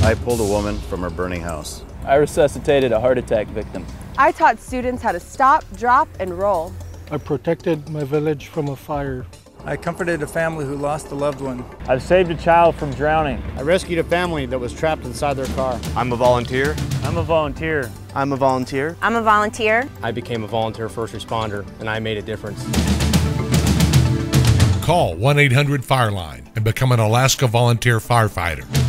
I pulled a woman from her burning house. I resuscitated a heart attack victim. I taught students how to stop, drop, and roll. I protected my village from a fire. I comforted a family who lost a loved one. I've saved a child from drowning. I rescued a family that was trapped inside their car. I'm a volunteer. I'm a volunteer. I'm a volunteer. I'm a volunteer. I became a volunteer first responder, and I made a difference. Call 1-800-FIRELINE and become an Alaska volunteer firefighter.